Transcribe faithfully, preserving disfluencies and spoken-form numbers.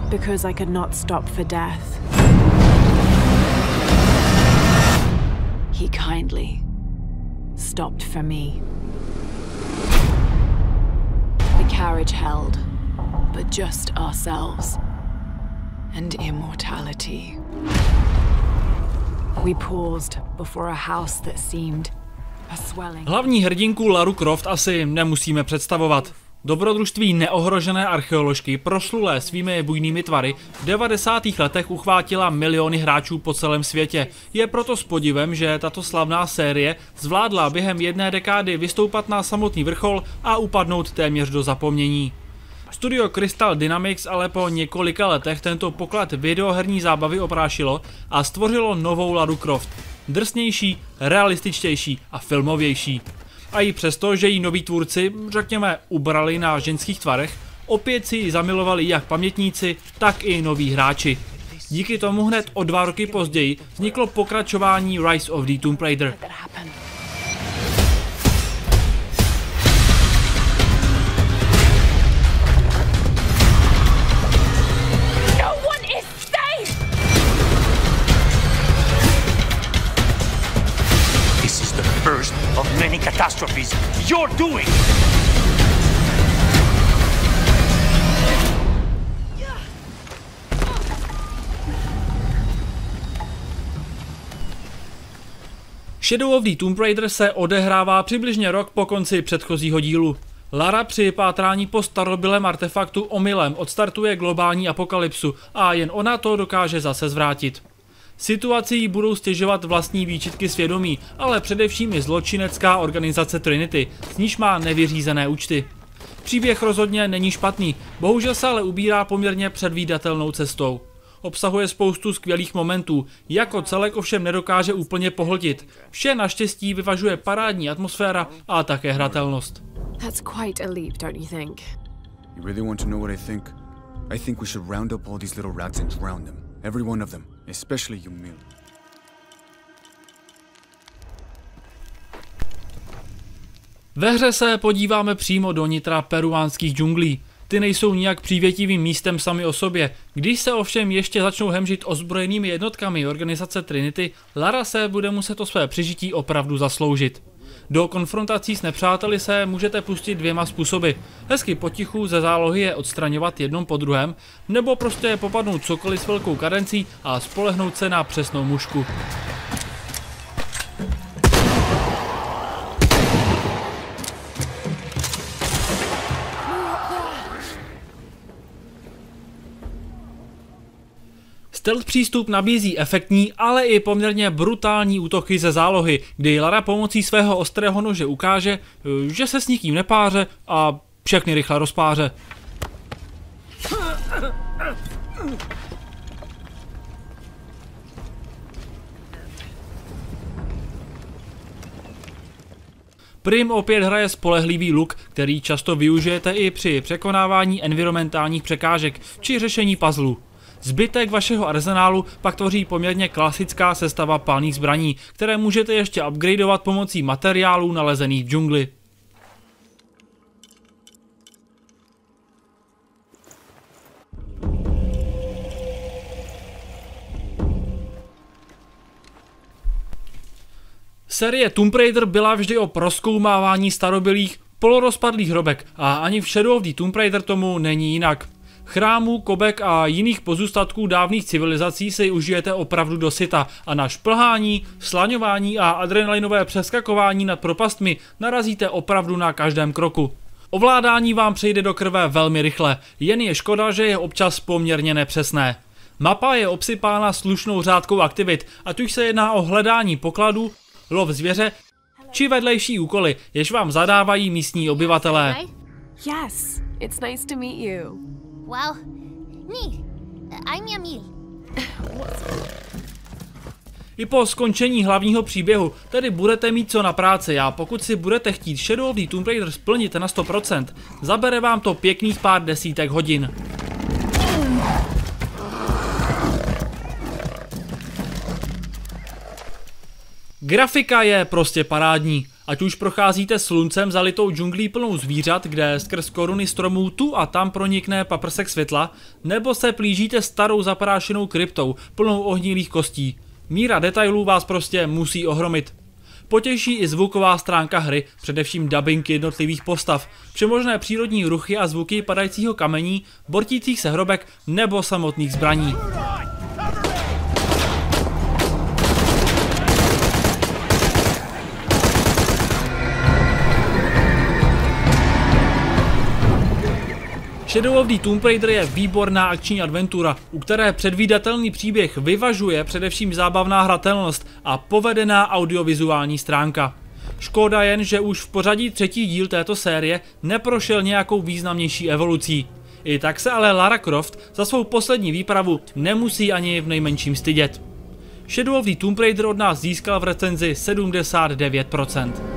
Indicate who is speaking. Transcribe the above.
Speaker 1: because I could not stop for death. He kindly stopped for me. The carriage held, but just ourselves and immortality. We paused before a house that seemed a swelling.
Speaker 2: Hlavní hrdinku Laru Croft asi nemusíme představovat. Dobrodružství neohrožené archeoložky, proslulé svými bujnými tvary, v devadesátých letech uchvátila miliony hráčů po celém světě. Je proto s podivem, že tato slavná série zvládla během jedné dekády vystoupat na samotný vrchol a upadnout téměř do zapomnění. Studio Crystal Dynamics ale po několika letech tento poklad videoherní zábavy oprášilo a stvořilo novou Laru Croft. Drsnější, realističtější a filmovější. A i přesto, že jí noví tvůrci, řekněme, ubrali na ženských tvarech, opět si ji zamilovali jak pamětníci, tak i noví hráči. Díky tomu hned o dva roky později vzniklo pokračování Rise of the Tomb Raider.
Speaker 3: First of many catastrophes you're doing.
Speaker 2: Shadow of the Tomb Raider se odehrává přibližně rok po konci předchozího dílu. Lara při pátrání po starobylém artefaktu omylem odstartuje globální apokalypsu a jen ona to dokáže zase zvrátit. Situaci jí budou stěžovat vlastní výčitky svědomí, ale především i zločinecká organizace Trinity, s níž má nevyřízené účty. Příběh rozhodně není špatný, bohužel se ale ubírá poměrně předvídatelnou cestou. Obsahuje spoustu skvělých momentů, jako celek ovšem nedokáže úplně pohltit. Vše naštěstí vyvažuje parádní atmosféra a také hratelnost.
Speaker 1: That's quite a leap, don't you think?
Speaker 4: You really want to know what I think? I think we should round up all these little rats and drown them. Every one of them, especially you, Mil.
Speaker 2: Ve hře se podíváme přímo do nitra peruánských džunglí. Ty nejsou nijak přívětivým místem sami o sobě. Když se ovšem ještě začnou hemžit ozbrojenými jednotkami organizace Trinity, Lara se bude muset o své přežití opravdu zasloužit. Do konfrontací s nepřáteli se můžete pustit dvěma způsoby. Hezky potichu ze zálohy je odstraňovat jednom po druhém, nebo prostě popadnout cokoliv s velkou kadencí a spolehnout se na přesnou mušku. Stealth přístup nabízí efektní, ale i poměrně brutální útoky ze zálohy, kdy Lara pomocí svého ostrého nože ukáže, že se s nikým nepáře a všechny rychle rozpáře. Prim opět hraje spolehlivý luk, který často využijete i při překonávání environmentálních překážek či řešení puzzlů. Zbytek vašeho arzenálu pak tvoří poměrně klasická sestava palných zbraní, které můžete ještě upgradeovat pomocí materiálů nalezených v džungli. Série Tomb Raider byla vždy o prozkoumávání starobylých, polorozpadlých hrobek a ani v Shadow of the Tomb Raider tomu není jinak. Chrámů, kobek a jiných pozůstatků dávných civilizací si užijete opravdu dosyta a na šplhání, slaňování a adrenalinové přeskakování nad propastmi narazíte opravdu na každém kroku. Ovládání vám přejde do krve velmi rychle, jen je škoda, že je občas poměrně nepřesné. Mapa je obsypána slušnou řádkou aktivit, ať už se jedná o hledání pokladů, lov zvěře, či vedlejší úkoly, jež vám zadávají místní obyvatelé.
Speaker 1: Yes, it's nice to meet you.
Speaker 5: Well, me, I'm Yamil.
Speaker 2: I po skončení hlavního příběhu tedy budete mít co na práci a pokud si budete chtít Shadow of the Tomb Raider splnit na sto procent, zabere vám to pěkných pár desítek hodin. Grafika je prostě parádní. Ať už procházíte sluncem zalitou džunglí plnou zvířat, kde skrz koruny stromů tu a tam pronikne paprsek světla, nebo se plížíte starou zaprášenou kryptou plnou ohnilých kostí. Míra detailů vás prostě musí ohromit. Potěší i zvuková stránka hry, především dabing jednotlivých postav, všemožné přírodní ruchy a zvuky padajícího kamení, bortících se hrobek nebo samotných zbraní. Shadow of the Tomb Raider je výborná akční adventura, u které předvídatelný příběh vyvažuje především zábavná hratelnost a povedená audiovizuální stránka. Škoda jen, že už v pořadí třetí díl této série neprošel nějakou významnější evolucí. I tak se ale Lara Croft za svou poslední výpravu nemusí ani v nejmenším stydět. Shadow of the Tomb Raider od nás získal v recenzi sedmdesát devět procent.